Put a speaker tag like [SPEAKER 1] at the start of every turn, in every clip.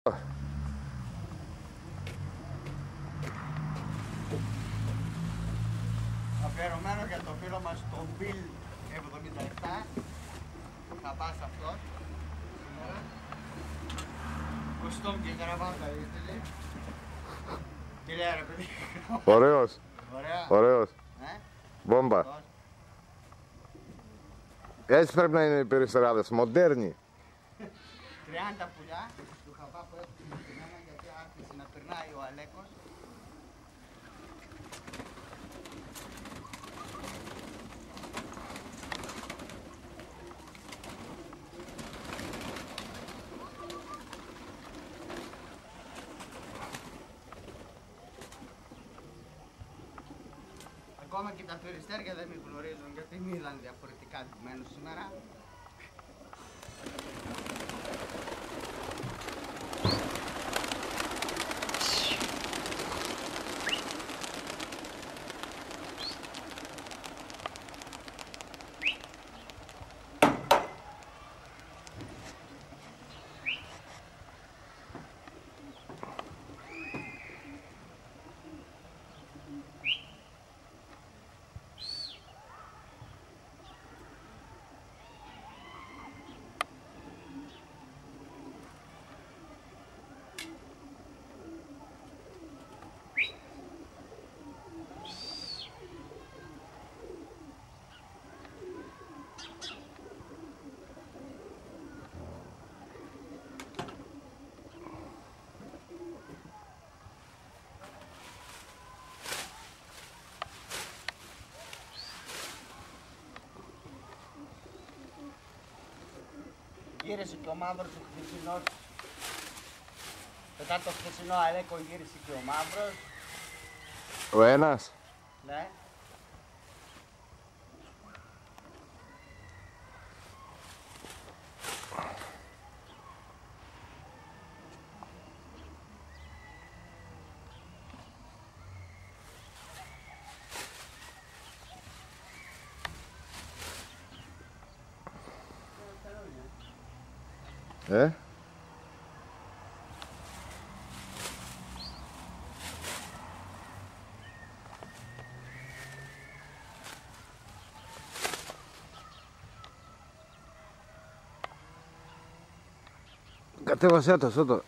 [SPEAKER 1] Αφιερωμένο για το φίλο μας τον Bill 77. Θα πας αυτός σήμερα. Κοστόμ και γραβάτα ήθελε. Τι λέει ρε παιδί.
[SPEAKER 2] Ωραίος. Ωραίος. Μπόμπα. Έτσι πρέπει να είναι οι περιστεράδες, μοντέρνοι.
[SPEAKER 1] 30 πουλιά του χαπά που έχουν συγκεκριμένα γιατί άρχισε να περνάει ο Αλέκος. Ακόμα και τα περιστέρια δεν με γνωρίζουν γιατί μίλαν διαφορετικά ντυμένους σήμερα. Γύρισε και ο Μαύρος ο χθεσινός. Μετά το χθεσινό Αλέκο γύρισε και ο Μαύρος.
[SPEAKER 2] Ο ένας.
[SPEAKER 1] Ναι.
[SPEAKER 2] Κατέβασέ το, σώτο.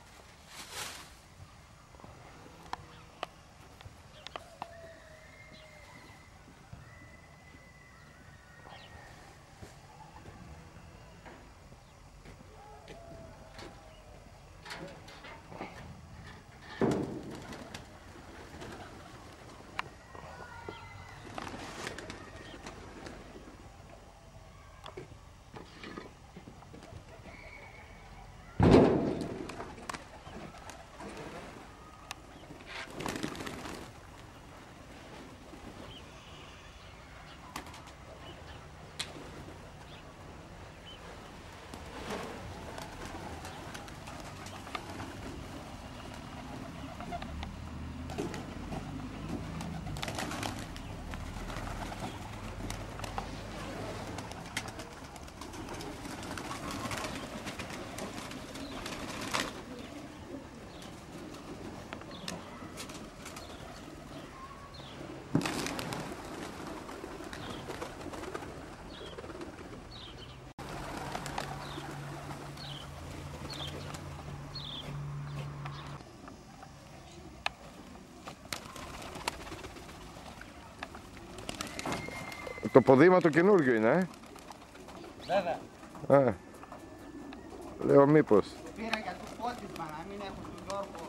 [SPEAKER 2] Το ποδήμα το καινούργιο είναι,
[SPEAKER 1] Βέβαια.
[SPEAKER 2] Λέω μήπως.
[SPEAKER 1] Πήρα για το πότισμα να μην έχω τον Γιώργο.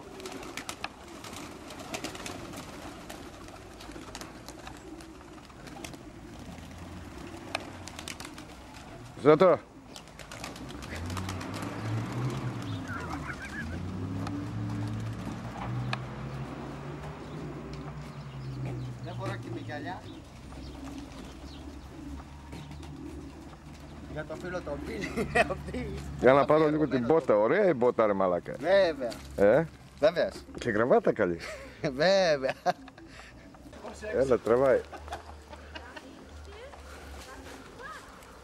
[SPEAKER 2] Ζωτό.
[SPEAKER 1] Δεν μπορώ και με γυαλιά. Για το φίλο τον Πίλη.
[SPEAKER 2] Για να πάρω λίγο την μπότα. Ωραία η μπότα ρε μαλάκα.
[SPEAKER 1] Βέβαια. Βέβαια.
[SPEAKER 2] Και γραβάτα καλή.
[SPEAKER 1] Βέβαια.
[SPEAKER 2] Έλα τραβάει.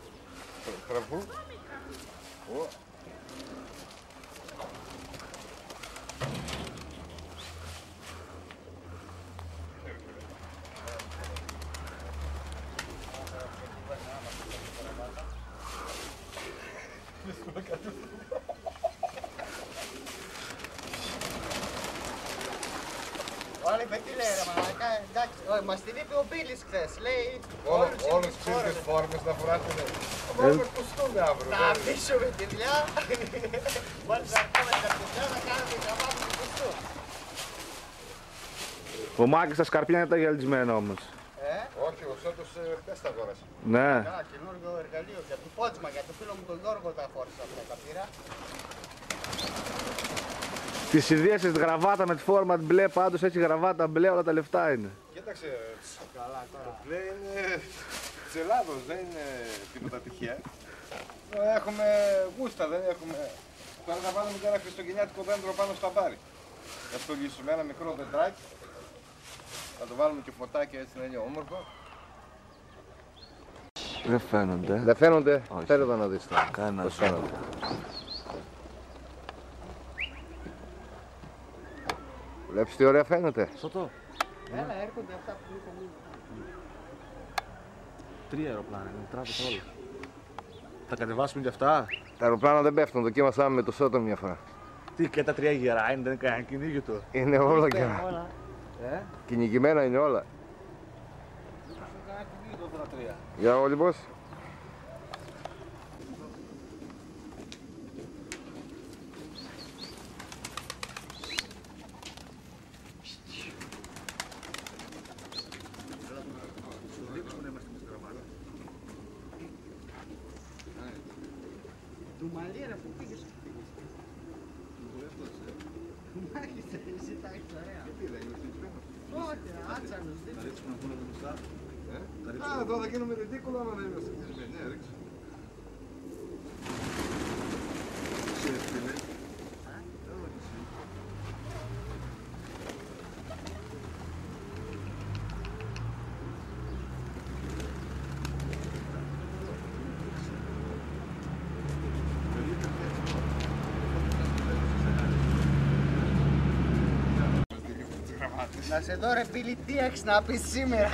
[SPEAKER 2] Τραβού.
[SPEAKER 1] Όλοι με τι λέει ρε μαλάκα, εντάξει, μας την είπε ο Μπίλης χθες, λέει
[SPEAKER 2] Όλες τις ίδιες φόρμες να φοράτε. Θα βάλουμε κουστούμι αύριο.
[SPEAKER 1] να αφήσουμε τη δουλειά, μόλις να έρθουμε τα δουλειά να κάνουμε τα μάτια του κουστού.
[SPEAKER 3] Ο Μάκης στα σκαρπιά είναι τα γυαλισμένο όμως.
[SPEAKER 2] Όχι, ο Σότος χτες τα αγόρασε.
[SPEAKER 3] Ναι.
[SPEAKER 1] Κάνα καινούργιο εργαλείο για το πότσμα, για το φίλο μου τον Γιώργο τα φόρησα αυτά τα πήρα.
[SPEAKER 3] Τη συνδύασες γραβάτα με τη φόρμα μπλε, πάντως έτσι γραβάτα μπλε, όλα τα λεφτά είναι.
[SPEAKER 2] Κοίταξε, το μπλε είναι της Ελλάδος, δεν είναι τίποτα τυχαία. Έχουμε γούστα, δεν έχουμε... Τώρα θα βάλουμε και ένα χριστουγεννιάτικο δέντρο πάνω στα μπάρι. Θα στολίσουμε ένα μικρό δεντράκι. Θα το βάλουμε και φωτάκι έτσι να είναι όμορφο.
[SPEAKER 3] Δεν φαίνονται.
[SPEAKER 2] Δεν φαίνονται,
[SPEAKER 3] όχι.
[SPEAKER 2] θέλω εδώ να δεις τώρα.
[SPEAKER 3] Κάνα
[SPEAKER 2] Πώς φαίνονται. Βλέπεις τι ωραία φαίνεται.
[SPEAKER 3] Σωτό.
[SPEAKER 1] Έλα, έρχονται αυτά που είπαμε.
[SPEAKER 3] 3 αεροπλάνα, είναι τράβηξε όλα. Θα κατεβάσουμε και αυτά.
[SPEAKER 2] Τα αεροπλάνα δεν πέφτουν, δοκίμασαμε με το Σότο μια φορά.
[SPEAKER 3] Τι και τα 3 γερά είναι, δεν είναι κανένα κυνήγιο του.
[SPEAKER 2] Είναι όλα και κυνηγημένα είναι όλα.
[SPEAKER 3] Κανένα κυνήγιο το 3.
[SPEAKER 2] Για ο λοιπόν.
[SPEAKER 1] Του Μαλίρα που πήγες. Μάλιστα, εσύ τα έχεις ωραία. Όχι, άτσανος, δεν
[SPEAKER 2] Α, εδώ θα γίνουμε ridicolo άμα δεν είμαστε συνηθισμένοι. Ναι, ρίξε. Ξέρεις τι λέει.
[SPEAKER 1] Να σε δω ρε Μπίλη, τι έχεις να πεις σήμερα.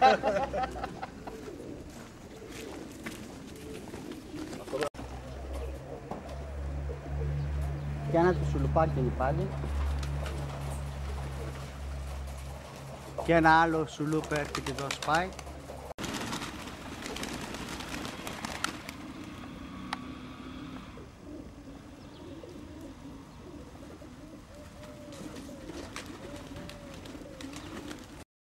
[SPEAKER 1] Και ένα του σουλουπάκι είναι πάλι. Και ένα άλλο σουλούπ έρχεται εδώ σπάει.